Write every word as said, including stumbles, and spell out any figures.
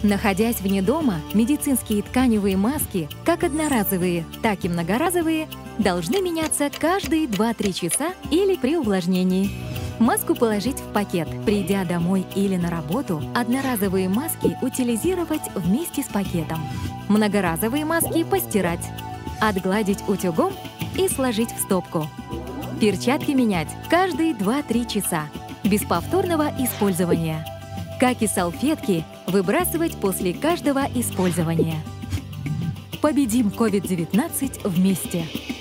Находясь вне дома, медицинские тканевые маски, как одноразовые, так и многоразовые, должны меняться каждые два-три часа или при увлажнении. Маску положить в пакет. Придя домой или на работу, одноразовые маски утилизировать вместе с пакетом. Многоразовые маски постирать, отгладить утюгом и сложить в стопку. Перчатки менять каждые два-три часа, без повторного использования. Как и салфетки, выбрасывать после каждого использования. Победим ковид девятнадцать вместе!